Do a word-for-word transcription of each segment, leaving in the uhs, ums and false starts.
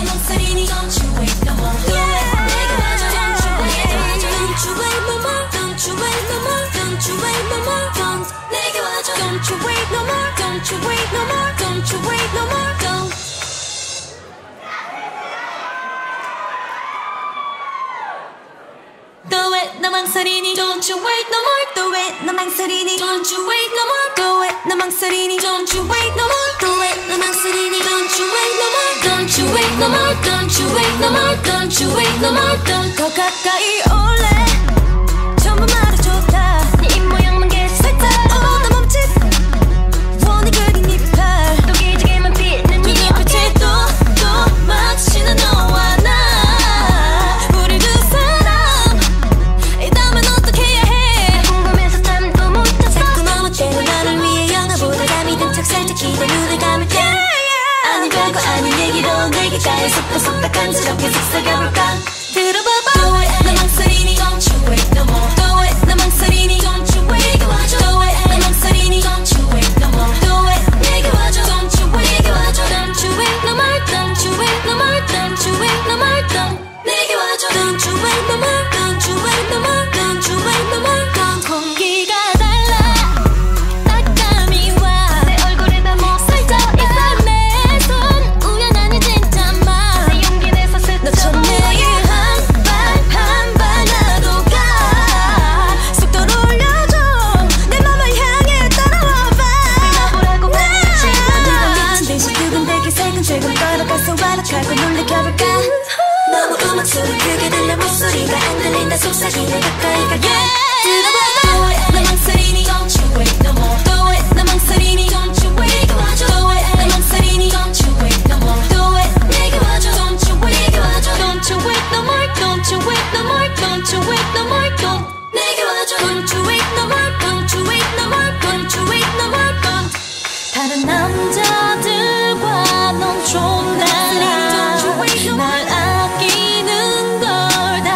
망설이니 Don't you wait no more Do it 내게 와줘 Don't you wait Don't you wait no more Don't you wait no more Don't you wait no more Don't 내게 와줘 Don't you wait no more Don't you wait no more Don't you wait no more Don't Do it 너 망설이니 Don't you wait no more Do it 너 망설이니 Don't you wait no more Do it 너 망설이니 Don't you wait no more Do it 너 망설이니 Don't you wait no more Don't you wait no more Don't you wait no more Don't you wait no more Don't 더 가까이 올래 전부 말해줬다 네 입모양만 계속 살짝 Oh 나 멈칫 원이 그린 이빨 또 기지개만 피는 네 눈빛이 또또 마주치는 너와 나 우리 두 사람 이다음엔 어떻게 해야 해 궁금해서 잠도 못 잤어 자꾸 너무 때려 너를 위해 영화보다 감이 든 척 살짝 기대 눈을 감을 때 아니 별거 아닌 얘기로 내게까지 속닥속닥 간지럽게 속삭여볼까 들어봐봐 Do it 너 망설이니 Don't you wait no more Do it 너 망설이니 Don't you wait 내게 와줘 Do it 너 망설이니 Don't you wait no more Do it 내게 와줘 Don't you wait 내게 와줘 Don't you wait no more Don't you wait no more Don't you wait no more Don't 내게 와줘 Don't you wait no more Don't you wait no more Don't you wait no more Don't 공기가 달라 따감이 와내 얼굴에 다 묻어있어 내 손 우연하니 진짜 맘내 용기 내서 스쳐 내일 한발한발 나도 가 속도를 올려줘 내 맘을 향해 따라와봐 나보라고 말했지 네가 미친 듯이 두근대게 새근새근 걸어가서 완락하고 놀래켜볼까 너무 음악 소리 크게 들려 목소리가 안 들린다 속삭이네 가까이 가게 들어봐봐 너 망설이니 Don't you wait no more Do it 너 망설이니 Don't you wait 내게 와줘 Do it 너 망설이니 Don't you wait no more Do it 내게 와줘 Don't you wait 내게 와줘 Don't you wait no more Don't you wait no more Don't you wait no more Don't 내게 와줘 Don't you wait no more Don't you wait no more Don't you wait no more Don't 다른 남자들과 넌 좀 달라 날 아끼는 걸 다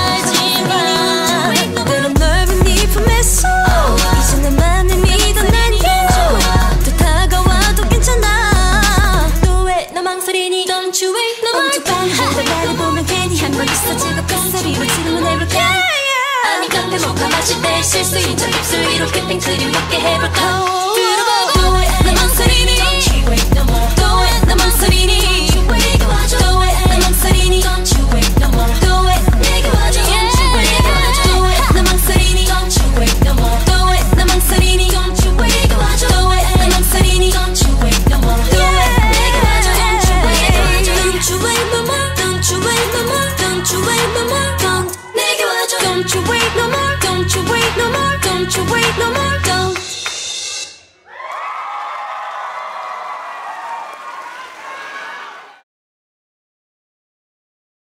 알지만 때론 넓은 네 품에서 이제 나만을 믿어내니 또 다가와도 괜찮아 Do it 너 망설이니 Don't you wait no more 엉뚱한 나를 보면 괜히 한 번 있어 즐겁게 소리로 질문해볼까 아니 카페 모카 마실 때 실수인 척 입술 위로 캡핑 크림 먹게 해볼까 들어봐 Do it 너 망설이니 Don't you wait no more Do it 너 망설이니